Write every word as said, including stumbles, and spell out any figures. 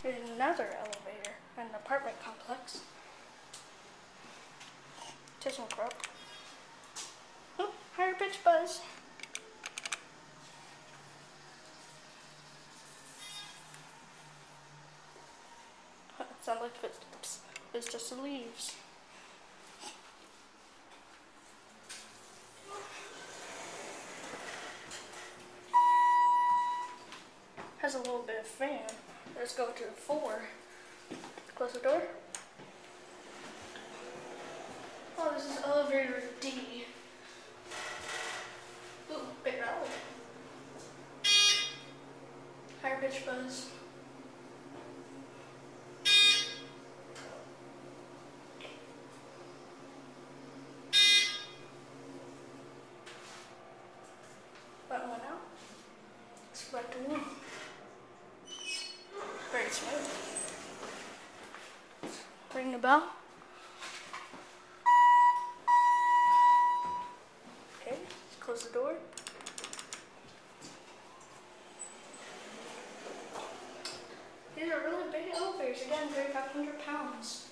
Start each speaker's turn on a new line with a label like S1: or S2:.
S1: Here's another elevator in an apartment complex. ThyssenKrupp. Oh, higher pitch buzz. Sound like footsteps. It's just the leaves. Has a little bit of fan. Let's go to the four. Close the door. Oh, this is elevator D. Ooh, big rally. Higher pitch buzz. Button went out. Let's go back to one. Very smooth. Ring the bell. Okay, let's close the door. These are really big elevators, again, thirty-five hundred pounds.